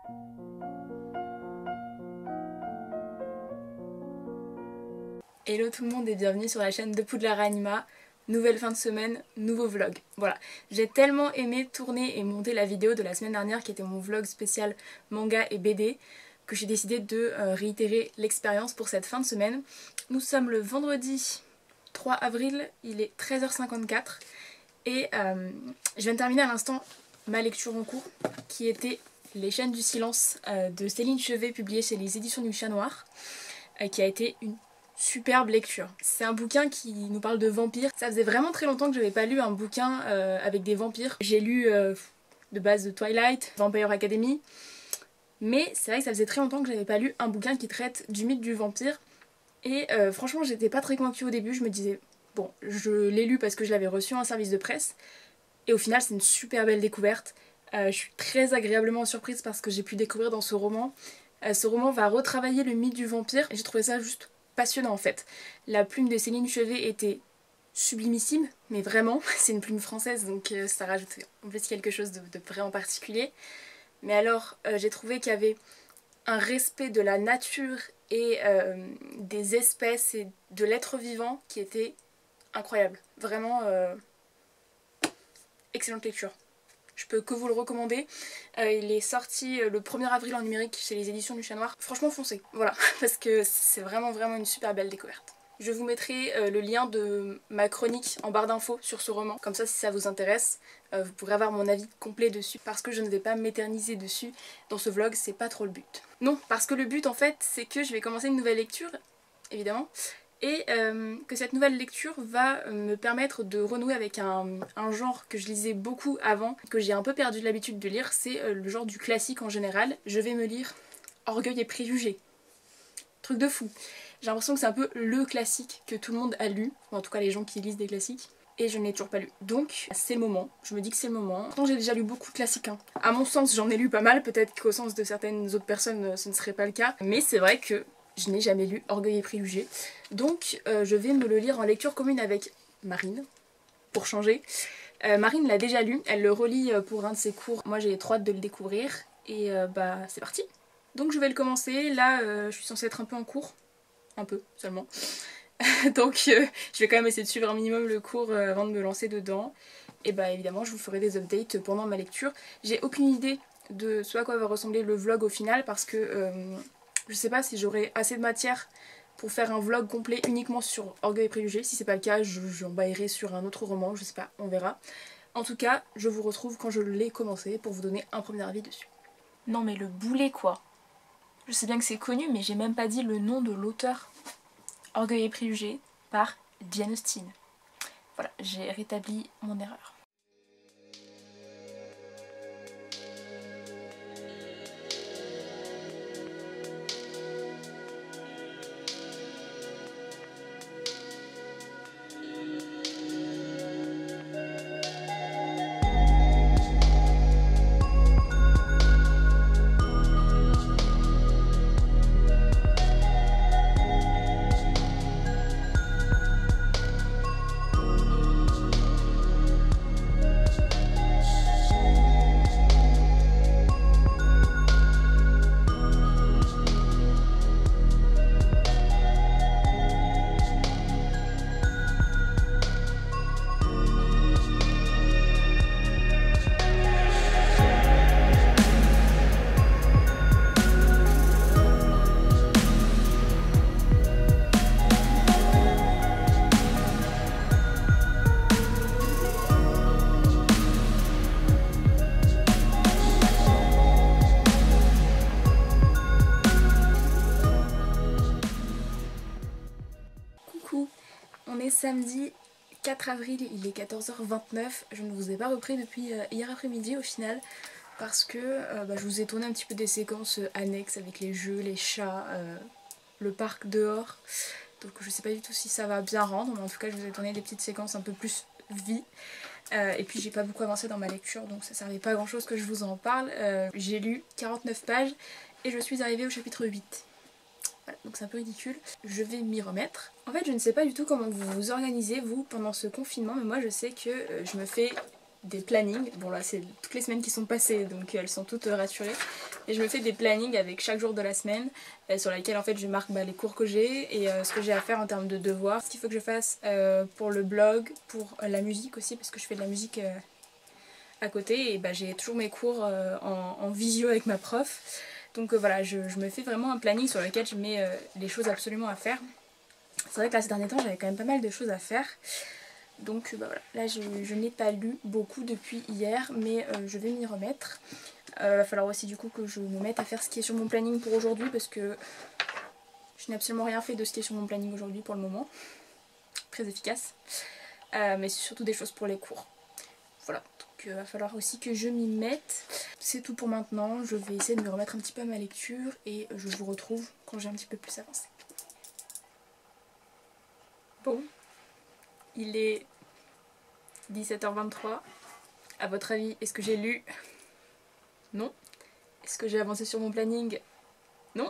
Hello tout le monde et bienvenue sur la chaîne de Poudlard Anima. Nouvelle fin de semaine, nouveau vlog. Voilà, j'ai tellement aimé tourner et monter la vidéo de la semaine dernière qui était mon vlog spécial manga et BD que j'ai décidé de réitérer l'expérience pour cette fin de semaine. Nous sommes le vendredi 3 avril, il est 13h54 et je viens de terminer à l'instant ma lecture en cours qui était Les Chaînes du Silence de Céline Chevet, publiée chez les éditions du Chat Noir, qui a été une superbe lecture. C'est un bouquin qui nous parle de vampires. Ça faisait vraiment très longtemps que je n'avais pas lu un bouquin avec des vampires. J'ai lu de base de Twilight, Vampire Academy, mais c'est vrai que ça faisait très longtemps que je n'avais pas lu un bouquin qui traite du mythe du vampire. Et franchement j'étais pas très convaincue au début, je me disais bon, je l'ai lu parce que je l'avais reçu en service de presse, et au final c'est une super belle découverte. Je suis très agréablement surprise parce que j'ai pu découvrir dans ce roman. Ce roman va retravailler le mythe du vampire et j'ai trouvé ça juste passionnant en fait. La plume de Céline Chevet était sublimissime, mais vraiment, c'est une plume française donc ça rajoute en plus quelque chose de vraiment particulier. Mais alors j'ai trouvé qu'il y avait un respect de la nature et des espèces et de l'être vivant qui était incroyable. Vraiment excellente lecture. Je peux que vous le recommander. Il est sorti le 1er avril en numérique chez les éditions du Chat Noir. Franchement foncez, voilà, parce que c'est vraiment une super belle découverte. Je vous mettrai le lien de ma chronique en barre d'infos sur ce roman. Comme ça si ça vous intéresse, vous pourrez avoir mon avis complet dessus. Parce que je ne vais pas m'éterniser dessus dans ce vlog, c'est pas trop le but. Non, parce que le but en fait c'est que je vais commencer une nouvelle lecture, évidemment. Et que cette nouvelle lecture va me permettre de renouer avec un genre que je lisais beaucoup avant, que j'ai un peu perdu l'habitude de lire, c'est le genre du classique en général. Je vais me lire Orgueil et Préjugés. Truc de fou. J'ai l'impression que c'est un peu le classique que tout le monde a lu, ou en tout cas les gens qui lisent des classiques, et je ne l'ai toujours pas lu. Donc c'est le moment, je me dis que c'est le moment. Pourtant j'ai déjà lu beaucoup de classiques, hein. À mon sens j'en ai lu pas mal, peut-être qu'au sens de certaines autres personnes ce ne serait pas le cas, mais c'est vrai que je n'ai jamais lu Orgueil et Préjugés. Donc je vais me le lire en lecture commune avec Marine, pour changer. Marine l'a déjà lu, elle le relit pour un de ses cours. Moi j'ai trop hâte de le découvrir et bah c'est parti. Donc je vais le commencer, là je suis censée être un peu en cours, un peu seulement. Donc je vais quand même essayer de suivre un minimum le cours avant de me lancer dedans. Et bah évidemment je vous ferai des updates pendant ma lecture. J'ai aucune idée de ce à quoi va ressembler le vlog au final parce que je sais pas si j'aurai assez de matière pour faire un vlog complet uniquement sur Orgueil et Préjugés. Si c'est pas le cas, j'embaillerai sur un autre roman, je sais pas, on verra. En tout cas, je vous retrouve quand je l'ai commencé pour vous donner un premier avis dessus. Non mais le boulet quoi. Je sais bien que c'est connu mais j'ai même pas dit le nom de l'auteur. Orgueil et Préjugés par Jane Austen. Voilà, j'ai rétabli mon erreur. Samedi 4 avril, il est 14h29, je ne vous ai pas repris depuis hier après-midi au final parce que je vous ai tourné un petit peu des séquences annexes avec les jeux, les chats, le parc dehors, donc je sais pas du tout si ça va bien rendre, mais en tout cas je vous ai tourné des petites séquences un peu plus vie. Et puis j'ai pas beaucoup avancé dans ma lecture donc ça servait pas à grand chose que je vous en parle. J'ai lu 49 pages et je suis arrivée au chapitre 8. Voilà, donc c'est un peu ridicule. Je vais m'y remettre. En fait, je ne sais pas du tout comment vous vous organisez, vous, pendant ce confinement, mais moi je sais que je me fais des plannings. Bon là c'est toutes les semaines qui sont passées donc elles sont toutes rassurées. Et je me fais des plannings avec chaque jour de la semaine sur lesquels en fait je marque les cours que j'ai et ce que j'ai à faire en termes de devoirs. Ce qu'il faut que je fasse pour le blog, pour la musique aussi parce que je fais de la musique à côté et j'ai toujours mes cours en visio avec ma prof. Donc voilà, je me fais vraiment un planning sur lequel je mets les choses absolument à faire. C'est vrai que là ces derniers temps j'avais quand même pas mal de choses à faire. Donc voilà, là je n'ai pas lu beaucoup depuis hier mais je vais m'y remettre. Va falloir aussi du coup que je me mette à faire ce qui est sur mon planning pour aujourd'hui parce que je n'ai absolument rien fait de ce qui est sur mon planning aujourd'hui pour le moment. Très efficace. Mais c'est surtout des choses pour les cours. Voilà, donc va falloir aussi que je m'y mette. C'est tout pour maintenant, je vais essayer de me remettre un petit peu à ma lecture et je vous retrouve quand j'ai un petit peu plus avancé. Bon, il est 17h23. À votre avis, est-ce que j'ai lu? Non. Est-ce que j'ai avancé sur mon planning? Non.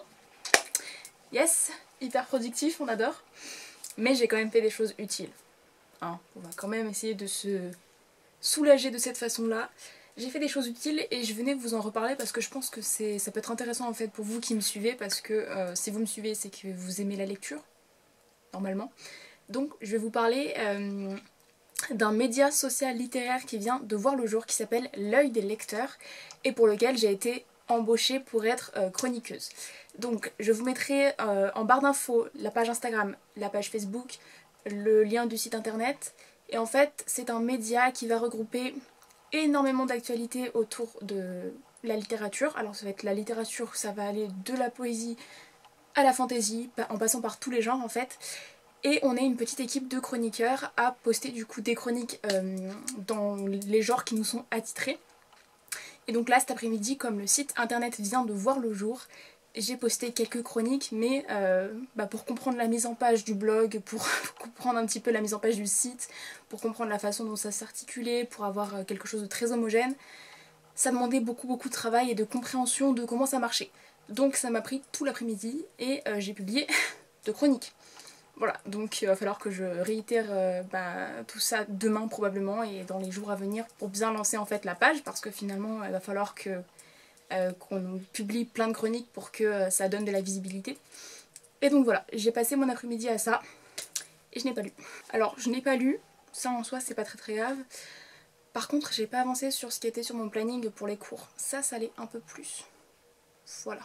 Yes, hyper productif, on adore. Mais j'ai quand même fait des choses utiles. Hein, on va quand même essayer de se soulager de cette façon-là. J'ai fait des choses utiles et je venais vous en reparler parce que je pense que ça peut être intéressant en fait pour vous qui me suivez parce que si vous me suivez c'est que vous aimez la lecture, normalement. Donc je vais vous parler d'un média social littéraire qui vient de voir le jour qui s'appelle L'œil des lecteurs et pour lequel j'ai été embauchée pour être chroniqueuse. Donc je vous mettrai en barre d'infos la page Instagram, la page Facebook, le lien du site internet et en fait c'est un média qui va regrouper énormément d'actualités autour de la littérature. Alors ça va être la littérature, ça va aller de la poésie à la fantaisie, en passant par tous les genres en fait. Et on est une petite équipe de chroniqueurs à poster du coup des chroniques dans les genres qui nous sont attitrés. Et donc là cet après-midi, comme le site internet vient de voir le jour, j'ai posté quelques chroniques mais pour comprendre la mise en page du blog, pour comprendre un petit peu la mise en page du site, pour comprendre la façon dont ça s'articulait, pour avoir quelque chose de très homogène, ça demandait beaucoup de travail et de compréhension de comment ça marchait. Donc ça m'a pris tout l'après-midi et j'ai publié 2 chroniques. Voilà, donc il va falloir que je réitère tout ça demain probablement et dans les jours à venir pour bien lancer en fait la page parce que finalement il va falloir que qu'on publie plein de chroniques pour que ça donne de la visibilité. Et donc voilà, j'ai passé mon après-midi à ça et je n'ai pas lu. Alors je n'ai pas lu, ça en soi c'est pas très grave. Par contre j'ai pas avancé sur ce qui était sur mon planning pour les cours. Ça allait un peu plus. Voilà.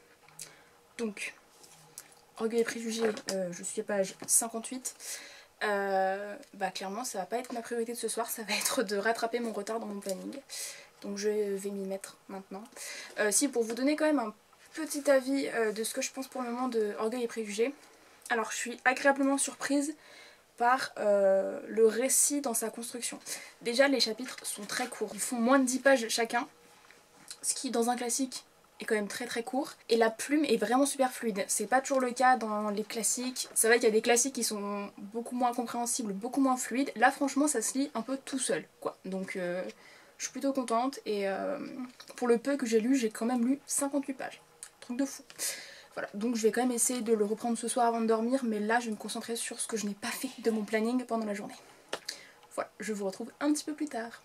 Donc, Orgueil et préjugés, je suis à page 58. Clairement ça va pas être ma priorité de ce soir, ça va être de rattraper mon retard dans mon planning. Donc je vais m'y mettre maintenant. Si pour vous donner quand même un petit avis de ce que je pense pour le moment de Orgueil et préjugés. Alors je suis agréablement surprise par le récit dans sa construction. Déjà les chapitres sont très courts, ils font moins de 10 pages chacun. Ce qui dans un classique est quand même très court. Et la plume est vraiment super fluide. C'est pas toujours le cas dans les classiques. C'est vrai qu'il y a des classiques qui sont beaucoup moins compréhensibles, beaucoup moins fluides. Là franchement ça se lit un peu tout seul quoi. Donc je suis plutôt contente et pour le peu que j'ai lu, j'ai quand même lu 58 pages. Truc de fou. Voilà, donc je vais quand même essayer de le reprendre ce soir avant de dormir, mais là je vais me concentrer sur ce que je n'ai pas fait de mon planning pendant la journée. Voilà, je vous retrouve un petit peu plus tard.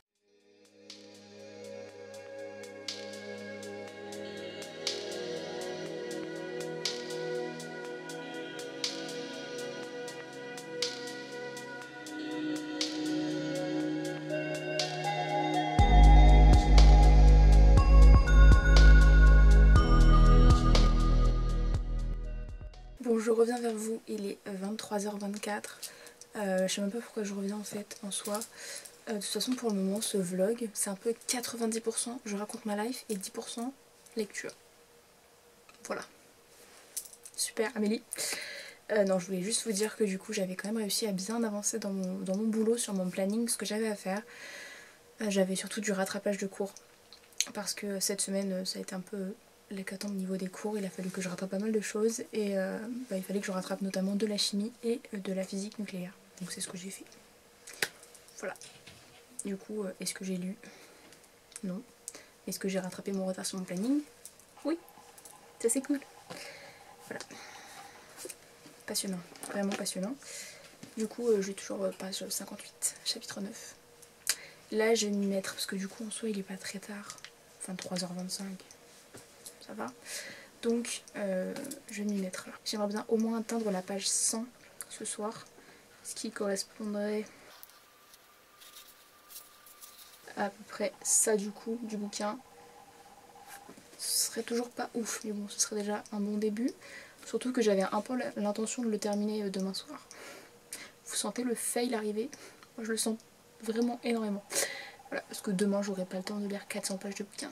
Bon, je reviens vers vous, il est 23h24. Je sais même pas pourquoi je reviens en fait en soi. De toute façon pour le moment ce vlog c'est un peu 90% je raconte ma life et 10% lecture. Voilà. Super Amélie. Non je voulais juste vous dire que du coup j'avais quand même réussi à bien avancer dans mon boulot sur mon planning, ce que j'avais à faire. J'avais surtout du rattrapage de cours parce que cette semaine ça a été un peu l'hécatombe au niveau des cours, il a fallu que je rattrape pas mal de choses et il fallait que je rattrape notamment de la chimie et de la physique nucléaire. Donc c'est ce que j'ai fait. Voilà. Du coup, est-ce que j'ai lu? Non. Est-ce que j'ai rattrapé mon retard sur mon planning? Oui. Ça c'est cool. Voilà. Passionnant. Vraiment passionnant. Du coup, j'ai toujours page 58, chapitre 9. là je vais m'y mettre parce que du coup en soi il est pas très tard, enfin 3h25, ça va. Donc je vais m'y mettre là. J'aimerais bien au moins atteindre la page 100 ce soir, ce qui correspondrait à peu près ça du coup du bouquin. Ce serait toujours pas ouf, mais bon ce serait déjà un bon début. Surtout que j'avais un peu l'intention de le terminer demain soir. Vous sentez le fail arriver? Moi je le sens vraiment énormément. Voilà, parce que demain j'aurai pas le temps de lire 400 pages de bouquin.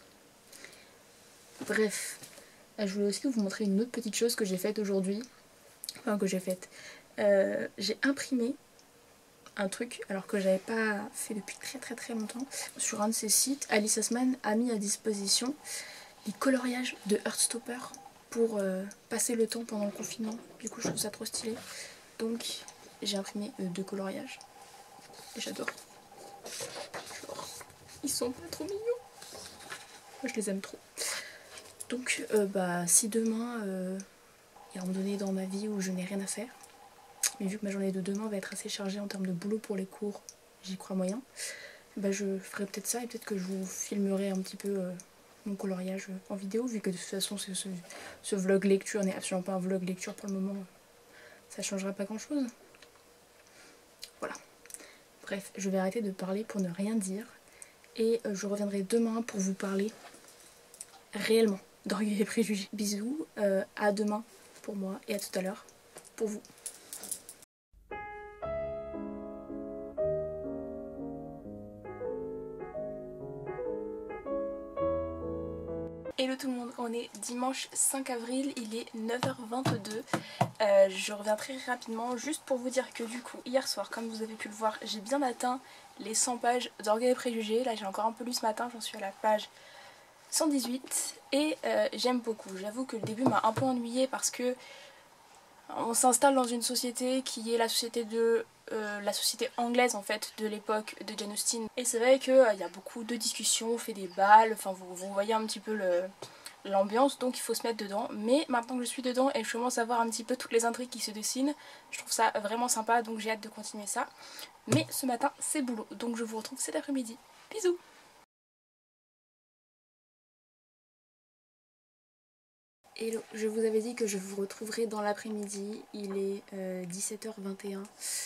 Bref, je voulais aussi vous montrer une autre petite chose que j'ai faite aujourd'hui. Enfin que j'ai faite. J'ai imprimé un truc alors que j'avais pas fait depuis très longtemps. Sur un de ces sites, Alice Oseman a mis à disposition les coloriages de Heartstopper pour passer le temps pendant le confinement. Du coup je trouve ça trop stylé. Donc j'ai imprimé 2 coloriages. Et j'adore. Genre, ils sont pas trop mignons. Moi je les aime trop. Donc si demain il y a un moment donné dans ma vie où je n'ai rien à faire, mais vu que ma journée de demain va être assez chargée en termes de boulot pour les cours, j'y crois moyen, je ferai peut-être ça et peut-être que je vous filmerai un petit peu mon coloriage en vidéo, vu que de toute façon ce vlog lecture n'est absolument pas un vlog lecture pour le moment, ça changera pas grand chose. Voilà. Bref, je vais arrêter de parler pour ne rien dire et je reviendrai demain pour vous parler réellement d'Orgueil et Préjugés. Bisous, à demain pour moi et à tout à l'heure pour vous. Hello tout le monde, on est dimanche 5 avril, il est 9h22. Je reviens très rapidement juste pour vous dire que du coup hier soir, comme vous avez pu le voir, j'ai bien atteint les 100 pages d'Orgueil et Préjugés. Là j'ai encore un peu lu ce matin, j'en suis à la page 118 et j'aime beaucoup. J'avoue que le début m'a un peu ennuyée parce que on s'installe dans une société qui est la société la société anglaise en fait de l'époque de Jane Austen. Et c'est vrai qu'il y a beaucoup de discussions, on fait des balles, enfin vous voyez un petit peu l'ambiance, donc il faut se mettre dedans. Mais maintenant que je suis dedans et que je commence à voir un petit peu toutes les intrigues qui se dessinent, je trouve ça vraiment sympa, donc j'ai hâte de continuer ça. Mais ce matin c'est boulot, donc je vous retrouve cet après-midi. Bisous! Hello, je vous avais dit que je vous retrouverai dans l'après-midi, il est 17h21.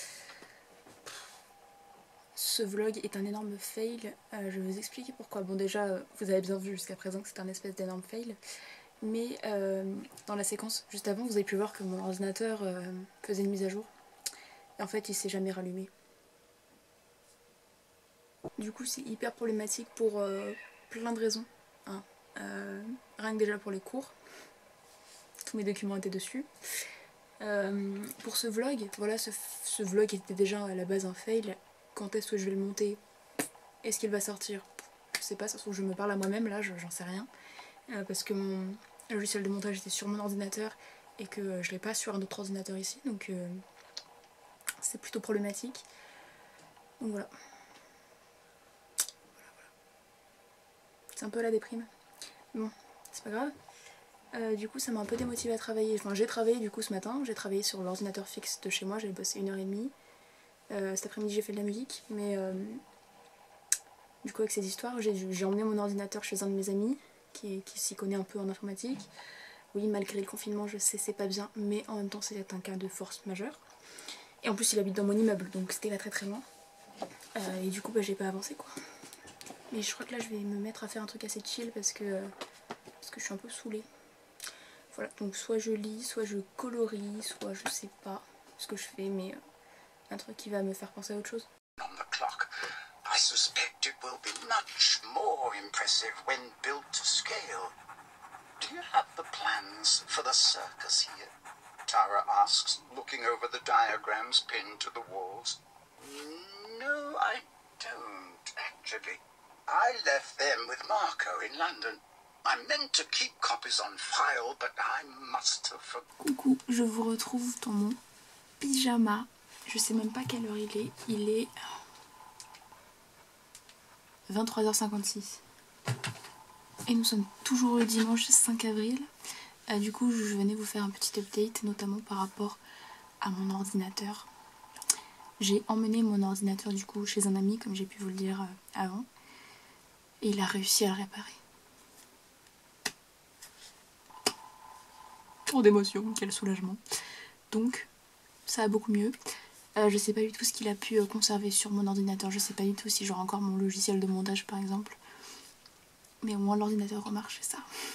Ce vlog est un énorme fail, je vais vous expliquer pourquoi. Bon déjà, vous avez bien vu jusqu'à présent que c'est un espèce d'énorme fail, mais dans la séquence juste avant, vous avez pu voir que mon ordinateur faisait une mise à jour, et en fait il s'est jamais rallumé. Du coup c'est hyper problématique pour plein de raisons, hein. Rien que déjà pour les cours, tous mes documents étaient dessus. Pour ce vlog, voilà, ce vlog était déjà à la base un fail. Quand est-ce que je vais le monter? Est-ce qu'il va sortir? Je sais pas, ça se trouve je me parle à moi-même là, j'en sais rien. Parce que mon logiciel de montage était sur mon ordinateur et que je l'ai pas sur un autre ordinateur ici, donc c'est plutôt problématique. Donc voilà. C'est un peu la déprime. Bon, c'est pas grave. Du coup ça m'a un peu démotivée à travailler. Enfin j'ai travaillé du coup ce matin, j'ai travaillé sur l'ordinateur fixe de chez moi, j'avais bossé 1h30. Cet après-midi j'ai fait de la musique, mais du coup avec ces histoires j'ai emmené mon ordinateur chez un de mes amis qui s'y connaît un peu en informatique. Oui, malgré le confinement je sais c'est pas bien, mais en même temps c'est un cas de force majeure. Et en plus il habite dans mon immeuble, donc c'était pas très loin. Et du coup j'ai pas avancé quoi. Mais je crois que là je vais me mettre à faire un truc assez chill parce que je suis un peu saoulée. Voilà, donc soit je lis, soit je colorie, soit je sais pas ce que je fais, mais un truc qui va me faire penser à autre chose. I suspect it will be much more impressive when built to scale. Do you have the plans for the circus here? Tara asks, looking over the diagrams pinned to the walls. No, I don't, actually. I left them with Marco in London. I meant to keep copies on file, but I must have forgotten. Coucou, je vous retrouve dans mon pyjama. Je sais même pas quelle heure il est 23h56. Et nous sommes toujours le dimanche 5 avril. Du coup, je venais vous faire un petit update, notamment par rapport à mon ordinateur. J'ai emmené mon ordinateur du coup chez un ami, comme j'ai pu vous le dire avant, et il a réussi à le réparer. Trop d'émotion, quel soulagement. Donc ça va beaucoup mieux. Je sais pas du tout ce qu'il a pu conserver sur mon ordinateur, je sais pas du tout si j'aurai encore mon logiciel de montage par exemple. Mais au moins l'ordinateur remarche, c'est ça.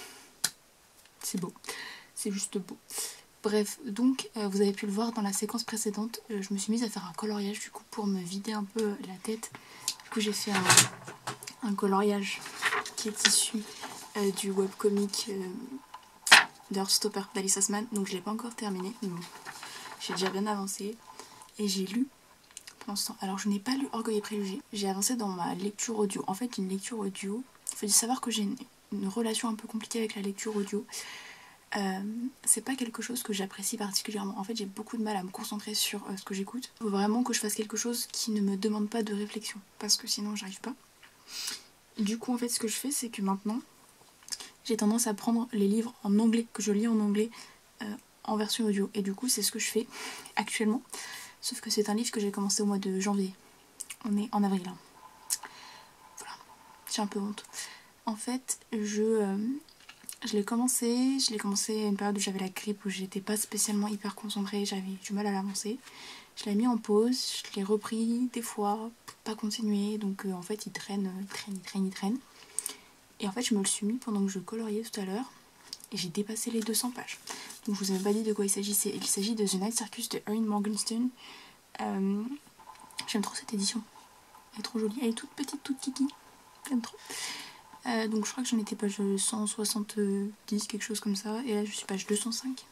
C'est beau, c'est juste beau. Bref, donc vous avez pu le voir dans la séquence précédente, je me suis mise à faire un coloriage du coup pour me vider un peu la tête. Du coup j'ai fait un coloriage qui est issu du webcomic d'Heartstopper d'Alice Oseman. Donc je l'ai pas encore terminé, mais bon, j'ai déjà bien avancé. Et j'ai lu pendant ce temps. Alors je n'ai pas lu Orgueil et Préjugés, j'ai avancé dans ma lecture audio. En fait une lecture audio, il faut savoir que j'ai une relation un peu compliquée avec la lecture audio. C'est pas quelque chose que j'apprécie particulièrement. En fait j'ai beaucoup de mal à me concentrer sur ce que j'écoute. Il faut vraiment que je fasse quelque chose qui ne me demande pas de réflexion, parce que sinon j'arrive pas. Du coup en fait ce que je fais c'est que maintenant j'ai tendance à prendre les livres en anglais, que je lis en anglais en version audio. Et du coup c'est ce que je fais actuellement. Sauf que c'est un livre que j'ai commencé au mois de janvier. On est en avril. Hein. Voilà, j'ai un peu honte. En fait je l'ai commencé à une période où j'avais la grippe, où j'étais pas spécialement hyper concentrée, j'avais du mal à l'avancer. Je l'ai mis en pause, je l'ai repris des fois, pas continuer, donc en fait il traîne. Et en fait je me le suis mis pendant que je coloriais tout à l'heure, et j'ai dépassé les 200 pages. Donc je vous avais pas dit de quoi il s'agissait. Il s'agit de The Night Circus de Erin Morgenstern. J'aime trop cette édition, elle est trop jolie, elle est toute petite, toute kiki, j'aime trop. Donc je crois que j'en étais page 170, quelque chose comme ça, et là je suis page 205.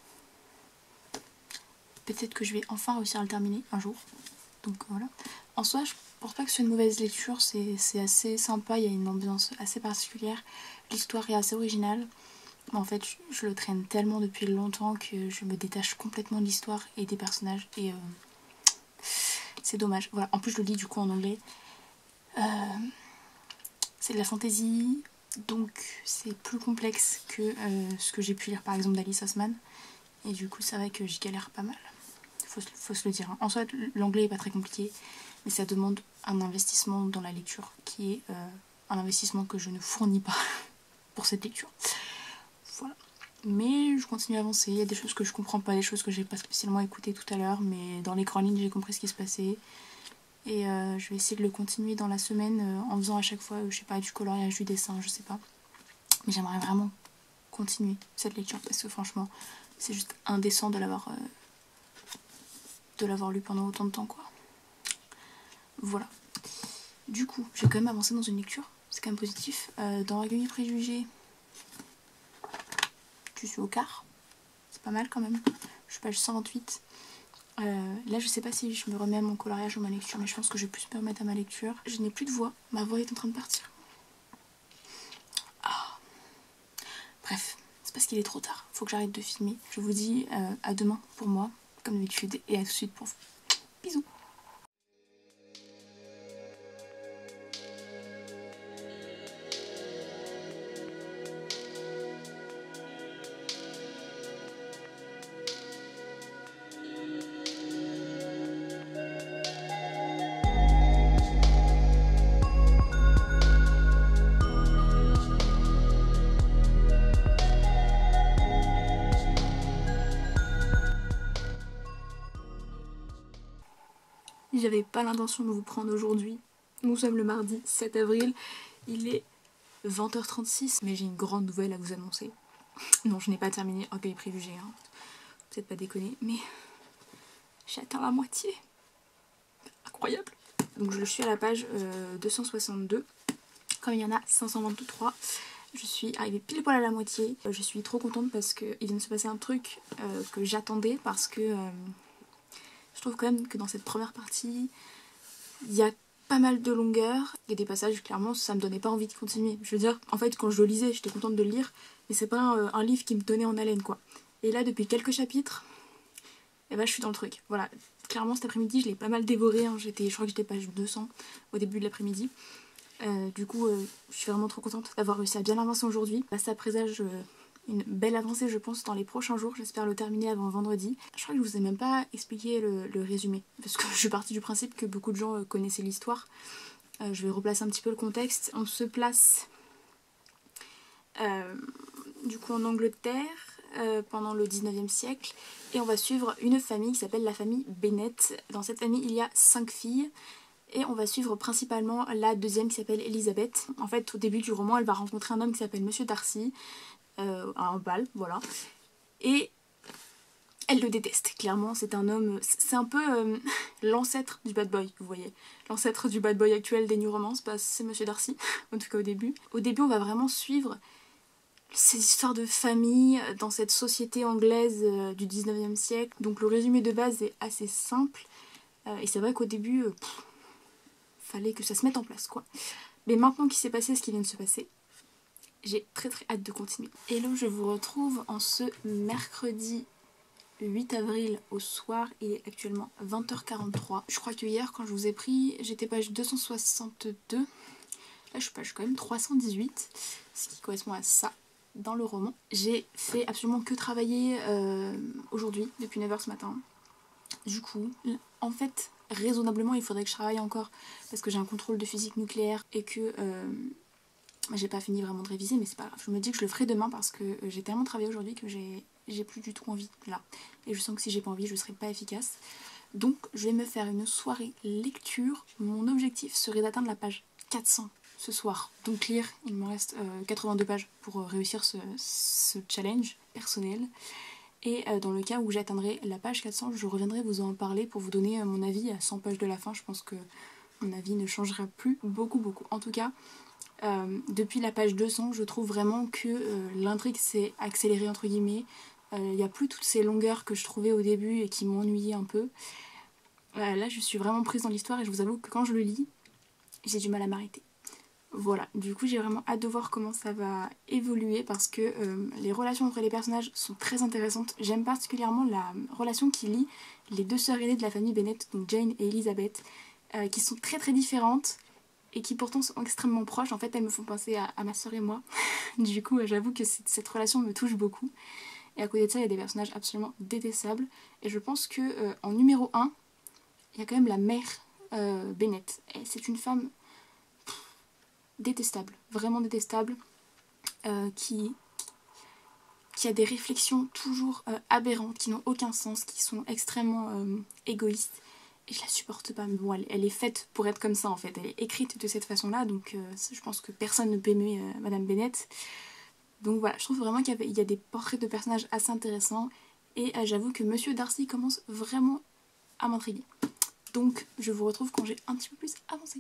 Peut-être que je vais enfin réussir à le terminer un jour. Donc voilà. En soi, je pense pas que ce soit une mauvaise lecture, c'est assez sympa, il y a une ambiance assez particulière, l'histoire est assez originale. Mais en fait, je le traîne tellement depuis longtemps que je me détache complètement de l'histoire et des personnages, et c'est dommage. Voilà. En plus, je le lis du coup en anglais. C'est de la fantasy, donc c'est plus complexe que ce que j'ai pu lire par exemple d'Alice Oseman. Et du coup, c'est vrai que j'y galère pas mal. Faut se le dire. Hein. En soit, l'anglais est pas très compliqué, mais ça demande un investissement dans la lecture qui est un investissement que je ne fournis pas pour cette lecture. Voilà. Mais je continue à avancer. Il y a des choses que je comprends pas, des choses que j'ai pas spécialement écoutées tout à l'heure, mais dans les grandes lignes, j'ai compris ce qui se passait. Et je vais essayer de le continuer dans la semaine en faisant à chaque fois, je sais pas, du coloriage, du dessin, je sais pas. Mais j'aimerais vraiment continuer cette lecture parce que franchement, c'est juste indécent de l'avoir lu pendant autant de temps, quoi. Voilà. Du coup, j'ai quand même avancé dans une lecture, c'est quand même positif. Dans Orgueil et Préjugés, je suis au quart, c'est pas mal quand même. Je suis page 128. Là je sais pas si je me remets à mon coloriage ou ma lecture, mais je pense que je vais plus me remettre à ma lecture. Je n'ai plus de voix, ma voix est en train de partir. Bref, c'est parce qu'il est trop tard, faut que j'arrête de filmer. Je vous dis à demain pour moi, comme d'habitude, et à tout de suite pour vous. Bisous. J'avais pas l'intention de vous prendre aujourd'hui. Nous sommes le mardi 7 avril, il est 20h36, mais j'ai une grande nouvelle à vous annoncer. Non, je n'ai pas terminé Orgueil et Préjugés, hein. Peut-être pas déconner, mais j'ai atteint la moitié. Incroyable. Donc je suis à la page 262, comme il y en a 523. Je suis arrivée pile poil à la moitié. Je suis trop contente parce qu'il vient de se passer un truc que j'attendais, parce que je trouve quand même que dans cette première partie, il y a pas mal de longueur. Il y a des passages, clairement, ça me donnait pas envie de continuer. Je veux dire, en fait, quand je le lisais, j'étais contente de le lire, mais c'est pas un livre qui me tenait en haleine, quoi. Et là, depuis quelques chapitres, et ben, je suis dans le truc. Voilà, clairement, cet après-midi, je l'ai pas mal dévoré. Hein. Je crois que j'étais page 200 au début de l'après-midi. Du coup, je suis vraiment trop contente d'avoir réussi à bien avancer aujourd'hui. Ça présage une belle avancée je pense dans les prochains jours, j'espère le terminer avant vendredi. Je crois que je vous ai même pas expliqué le résumé, parce que je suis partie du principe que beaucoup de gens connaissaient l'histoire. Je vais replacer un petit peu le contexte. On se place du coup en Angleterre pendant le 19e siècle et on va suivre une famille qui s'appelle la famille Bennet. Dans cette famille il y a 5 filles et on va suivre principalement la deuxième qui s'appelle Elizabeth. En fait au début du roman elle va rencontrer un homme qui s'appelle Monsieur Darcy à un bal, voilà, et elle le déteste, clairement, c'est un homme, c'est un peu l'ancêtre du bad boy, vous voyez. L'ancêtre du bad boy actuel des New Romances, bah, c'est Monsieur Darcy, en tout cas au début. Au début on va vraiment suivre ces histoires de famille dans cette société anglaise du 19e siècle. Donc le résumé de base est assez simple. Et c'est vrai qu'au début, fallait que ça se mette en place, quoi. Mais maintenant qu'il s'est passé ce qui vient de se passer, j'ai très hâte de continuer. Hello, je vous retrouve en ce mercredi 8 avril au soir. Il est actuellement 20h43. Je crois que hier, quand je vous ai pris, j'étais page 262. Là, je suis page quand même 318, ce qui correspond à ça dans le roman. J'ai fait absolument que travailler aujourd'hui, depuis 9h ce matin. Du coup, en fait, raisonnablement, il faudrait que je travaille encore parce que j'ai un contrôle de physique nucléaire et que j'ai pas fini vraiment de réviser, mais c'est pas grave. Je me dis que je le ferai demain parce que j'ai tellement travaillé aujourd'hui que j'ai plus du tout envie là. Et je sens que si j'ai pas envie, je serai pas efficace. Donc, je vais me faire une soirée lecture. Mon objectif serait d'atteindre la page 400 ce soir. Donc lire, il me reste 82 pages pour réussir ce challenge personnel. Et dans le cas où j'atteindrai la page 400, je reviendrai vous en parler pour vous donner mon avis à 100 pages de la fin. Je pense que mon avis ne changera plus beaucoup. En tout cas, depuis la page 200, je trouve vraiment que l'intrigue s'est accélérée entre guillemets. Il n'y a plus toutes ces longueurs que je trouvais au début et qui m'ennuyaient un peu. Là, je suis vraiment prise dans l'histoire et je vous avoue que quand je le lis, j'ai du mal à m'arrêter. Voilà, du coup j'ai vraiment hâte de voir comment ça va évoluer parce que les relations entre les personnages sont très intéressantes. J'aime particulièrement la relation qui lie les deux sœurs aînées de la famille Bennet, donc Jane et Elizabeth, qui sont très différentes et qui pourtant sont extrêmement proches. En fait, elles me font penser à ma sœur et moi. Du coup, j'avoue que cette relation me touche beaucoup. Et à côté de ça, il y a des personnages absolument détestables. Et je pense que en numéro 1, il y a quand même la mère Bennet. Et c'est une femme détestable, vraiment détestable, qui a des réflexions toujours aberrantes, qui n'ont aucun sens, qui sont extrêmement égoïstes, et je la supporte pas. Mais bon, elle est faite pour être comme ça en fait, elle est écrite de cette façon-là, donc je pense que personne ne peut aimer Madame Bennet. Donc voilà, je trouve vraiment qu'il y a des portraits de personnages assez intéressants, et j'avoue que Monsieur Darcy commence vraiment à m'intriguer. Donc je vous retrouve quand j'ai un petit peu plus avancé.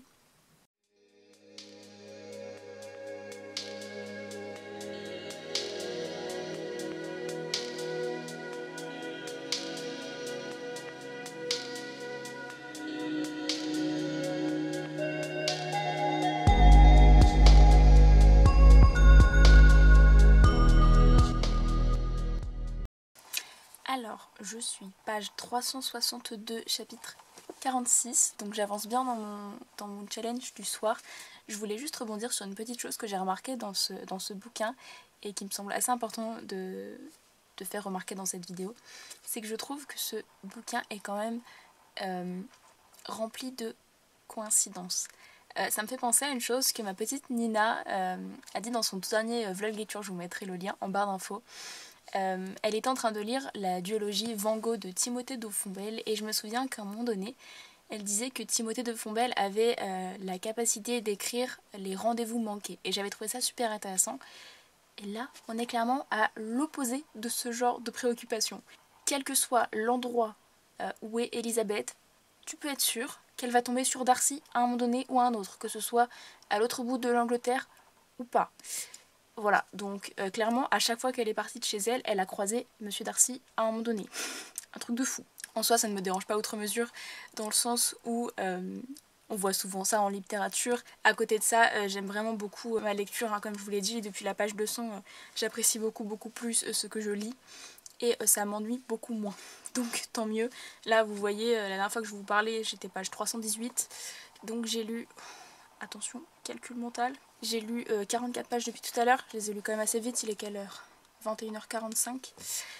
Alors, je suis page 362, chapitre 46, donc j'avance bien dans mon challenge du soir. Je voulais juste rebondir sur une petite chose que j'ai remarquée dans ce bouquin et qui me semble assez important de faire remarquer dans cette vidéo. C'est que je trouve que ce bouquin est quand même rempli de coïncidences. Ça me fait penser à une chose que ma petite Nina a dit dans son tout dernier vlog lecture, je vous mettrai le lien en barre d'infos. Elle était en train de lire la duologie Van Gogh de Timothée de Fombelle et je me souviens qu'à un moment donné, elle disait que Timothée de Fombelle avait la capacité d'écrire les rendez-vous manqués et j'avais trouvé ça super intéressant. Et là, on est clairement à l'opposé de ce genre de préoccupation. Quel que soit l'endroit où est Elizabeth, tu peux être sûr qu'elle va tomber sur Darcy à un moment donné ou à un autre, que ce soit à l'autre bout de l'Angleterre ou pas. Voilà, donc clairement, à chaque fois qu'elle est partie de chez elle, elle a croisé Monsieur Darcy à un moment donné. Un truc de fou. En soi, ça ne me dérange pas outre mesure, dans le sens où on voit souvent ça en littérature. À côté de ça, j'aime vraiment beaucoup ma lecture, hein, comme je vous l'ai dit, depuis la page 200, j'apprécie beaucoup plus ce que je lis. Et ça m'ennuie beaucoup moins. Donc tant mieux. Là, vous voyez, la dernière fois que je vous parlais, j'étais page 318. Donc j'ai lu... Attention, calcul mental. J'ai lu 44 pages depuis tout à l'heure. Je les ai lues quand même assez vite. Il est quelle heure? 21h45.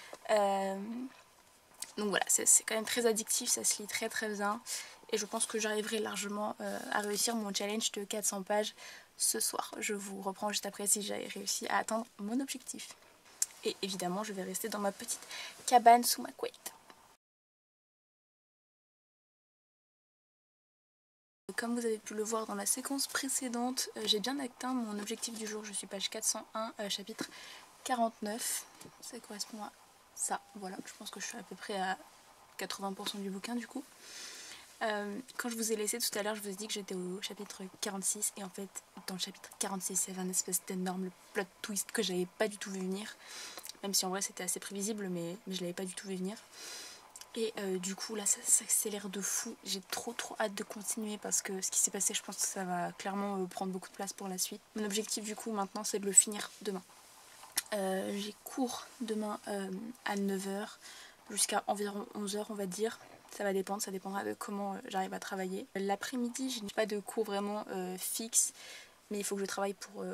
Donc voilà, c'est quand même très addictif, ça se lit très très bien. Et je pense que j'arriverai largement à réussir mon challenge de 400 pages ce soir. Je vous reprends juste après si j'ai réussi à atteindre mon objectif. Et évidemment, je vais rester dans ma petite cabane sous ma couette. Comme vous avez pu le voir dans la séquence précédente, j'ai bien atteint mon objectif du jour. Je suis page 401, chapitre 49. Ça correspond à ça. Voilà, je pense que je suis à peu près à 80% du bouquin du coup. Quand je vous ai laissé tout à l'heure, je vous ai dit que j'étais au chapitre 46 et en fait dans le chapitre 46 il y avait un espèce d'énorme plot twist que j'avais pas du tout vu venir, même si en vrai c'était assez prévisible mais je l'avais pas du tout vu venir. Et du coup là ça s'accélère de fou, j'ai trop hâte de continuer parce que ce qui s'est passé je pense que ça va clairement prendre beaucoup de place pour la suite. Mon objectif du coup maintenant c'est de le finir demain. J'ai cours demain à 9 h jusqu'à environ 11 h on va dire. Ça va dépendre, ça dépendra de comment j'arrive à travailler. L'après-midi, je n'ai pas de cours vraiment fixe, mais il faut que je travaille pour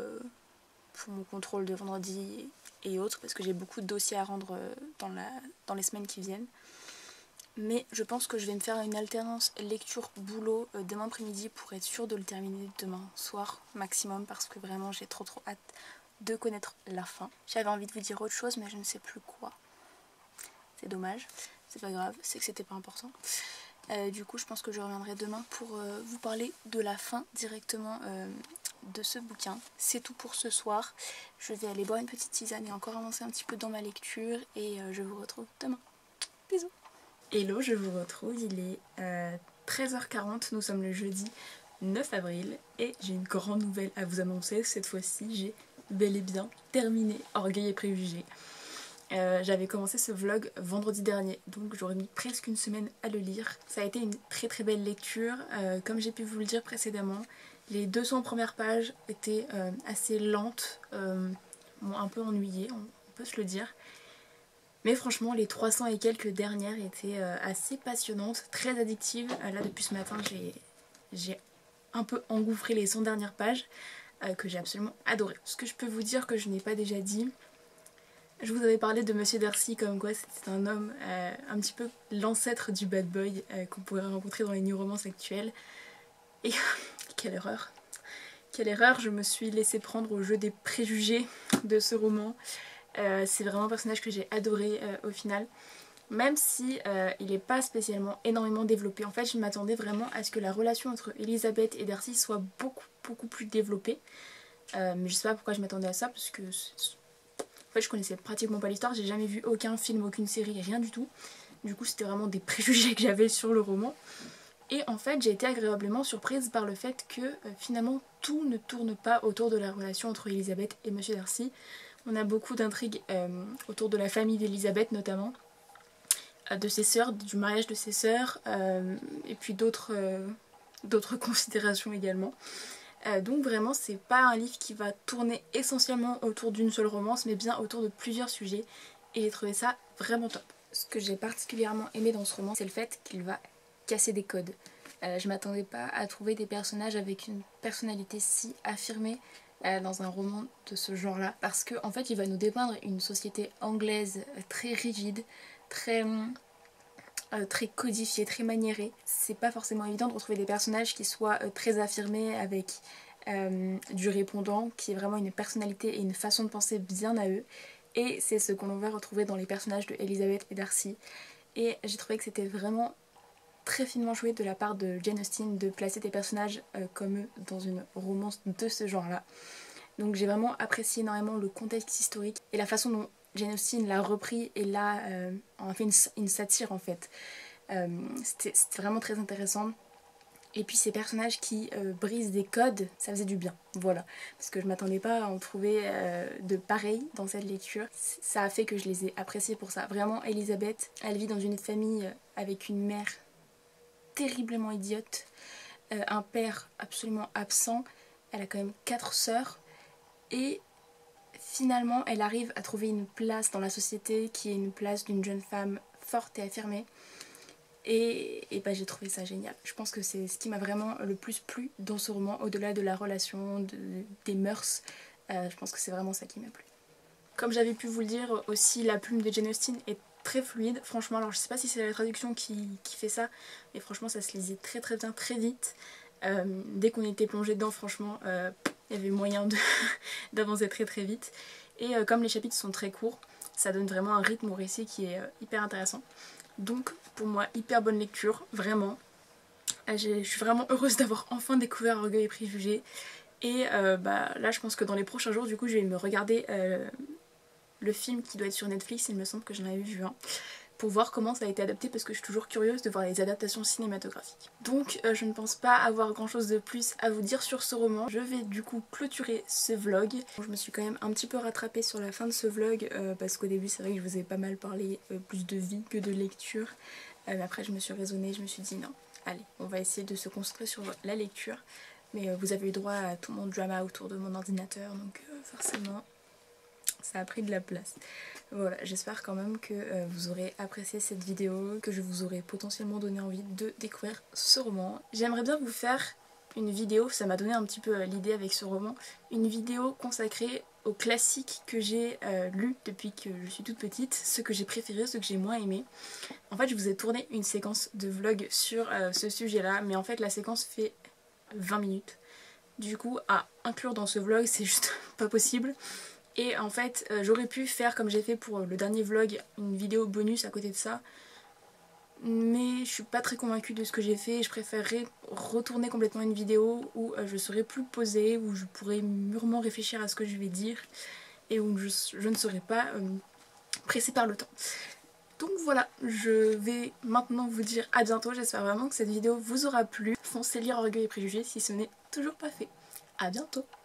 mon contrôle de vendredi et autres, parce que j'ai beaucoup de dossiers à rendre dans les semaines qui viennent. Mais je pense que je vais me faire une alternance lecture-boulot demain après-midi pour être sûre de le terminer demain soir maximum, parce que vraiment j'ai trop hâte de connaître la fin. J'avais envie de vous dire autre chose, mais je ne sais plus quoi. C'est dommage. C'est pas grave, c'est que c'était pas important. Du coup, je pense que je reviendrai demain pour vous parler de la fin directement de ce bouquin. C'est tout pour ce soir. Je vais aller boire une petite tisane et encore avancer un petit peu dans ma lecture. Et je vous retrouve demain. Bisous. Hello, je vous retrouve. Il est 13h40. Nous sommes le jeudi 9 avril. Et j'ai une grande nouvelle à vous annoncer. Cette fois-ci, j'ai bel et bien terminé Orgueil et Préjugés. J'avais commencé ce vlog vendredi dernier, donc j'aurais mis presque une semaine à le lire. Ça a été une très belle lecture, comme j'ai pu vous le dire précédemment. Les 200 premières pages étaient assez lentes, m'ont un peu ennuyée, on peut se le dire. Mais franchement, les 300 et quelques dernières étaient assez passionnantes, très addictives. Là, depuis ce matin, j'ai un peu engouffré les 100 dernières pages, que j'ai absolument adoré. Ce que je peux vous dire que je n'ai pas déjà dit, je vous avais parlé de Monsieur Darcy comme quoi c'était un homme un petit peu l'ancêtre du bad boy qu'on pourrait rencontrer dans les new romances actuelles. Et quelle erreur! Quelle erreur, je me suis laissée prendre au jeu des préjugés de ce roman. C'est vraiment un personnage que j'ai adoré au final. Même si il n'est pas spécialement énormément développé. En fait, je m'attendais vraiment à ce que la relation entre Elisabeth et Darcy soit beaucoup plus développée. Mais je sais pas pourquoi je m'attendais à ça, parce que en fait, je connaissais pratiquement pas l'histoire, j'ai jamais vu aucun film, aucune série, rien du tout. Du coup, c'était vraiment des préjugés que j'avais sur le roman. Et en fait, j'ai été agréablement surprise par le fait que finalement, tout ne tourne pas autour de la relation entre Elisabeth et Monsieur Darcy. On a beaucoup d'intrigues autour de la famille d'Elisabeth notamment, de ses sœurs, du mariage de ses sœurs, et puis d'autres considérations également. Donc vraiment c'est pas un livre qui va tourner essentiellement autour d'une seule romance, mais bien autour de plusieurs sujets, et j'ai trouvé ça vraiment top. Ce que j'ai particulièrement aimé dans ce roman, c'est le fait qu'il va casser des codes. Je m'attendais pas à trouver des personnages avec une personnalité si affirmée dans un roman de ce genre là, parce qu'en fait il va nous dépeindre une société anglaise très rigide, très codifié, très maniéré. C'est pas forcément évident de retrouver des personnages qui soient très affirmés avec du répondant, qui est vraiment une personnalité et une façon de penser bien à eux. Et c'est ce qu'on va retrouver dans les personnages de Elisabeth et Darcy. Et j'ai trouvé que c'était vraiment très finement joué de la part de Jane Austen de placer des personnages comme eux dans une romance de ce genre-là. Donc j'ai vraiment apprécié énormément le contexte historique et la façon dont Jane Austen l'a repris et l'a en fait une satire en fait. C'était vraiment très intéressant. Et puis ces personnages qui brisent des codes, ça faisait du bien, voilà. Parce que je m'attendais pas à en trouver de pareil dans cette lecture. Ça a fait que je les ai appréciés pour ça. Vraiment, Elisabeth, elle vit dans une famille avec une mère terriblement idiote, un père absolument absent, elle a quand même 4 sœurs, et finalement elle arrive à trouver une place dans la société qui est une place d'une jeune femme forte et affirmée. Et bah, j'ai trouvé ça génial. Je pense que c'est ce qui m'a vraiment le plus plu dans ce roman, au-delà de la relation, des mœurs. Je pense que c'est vraiment ça qui m'a plu. Comme j'avais pu vous le dire aussi, la plume de Jane Austen est très fluide, franchement. Alors je sais pas si c'est la traduction qui fait ça, mais franchement ça se lisait très très bien, très vite. Dès qu'on était plongé dedans, franchement, il y avait moyen d'avancer très très vite. Et comme les chapitres sont très courts, ça donne vraiment un rythme au récit qui est hyper intéressant. Donc pour moi, hyper bonne lecture, vraiment. Je suis vraiment heureuse d'avoir enfin découvert Orgueil et Préjugés. Et là je pense que dans les prochains jours, du coup, je vais me regarder le film qui doit être sur Netflix, il me semble que j'en avais vu un, pour voir comment ça a été adapté parce que je suis toujours curieuse de voir les adaptations cinématographiques. Donc je ne pense pas avoir grand chose de plus à vous dire sur ce roman. Je vais du coup clôturer ce vlog. Je me suis quand même un petit peu rattrapée sur la fin de ce vlog parce qu'au début c'est vrai que je vous ai pas mal parlé plus de vie que de lecture. Mais après je me suis raisonnée, je me suis dit non, allez, on va essayer de se concentrer sur la lecture. Mais vous avez eu droit à tout mon drama autour de mon ordinateur, donc forcément ça a pris de la place. Voilà, j'espère quand même que vous aurez apprécié cette vidéo, que je vous aurai potentiellement donné envie de découvrir ce roman. J'aimerais bien vous faire une vidéo, ça m'a donné un petit peu l'idée avec ce roman, une vidéo consacrée aux classiques que j'ai lus depuis que je suis toute petite, ceux que j'ai préférés, ceux que j'ai moins aimés. En fait, je vous ai tourné une séquence de vlog sur ce sujet-là, mais en fait la séquence fait 20 minutes. Du coup, à inclure dans ce vlog, c'est juste pas possible. Et en fait, j'aurais pu faire comme j'ai fait pour le dernier vlog, une vidéo bonus à côté de ça. Mais je suis pas très convaincue de ce que j'ai fait. Je préférerais retourner complètement une vidéo où je serais plus posée, où je pourrais mûrement réfléchir à ce que je vais dire et où je ne serais pas pressée par le temps. Donc voilà, je vais maintenant vous dire à bientôt. J'espère vraiment que cette vidéo vous aura plu. Foncez lire Orgueil et Préjugés si ce n'est toujours pas fait. À bientôt!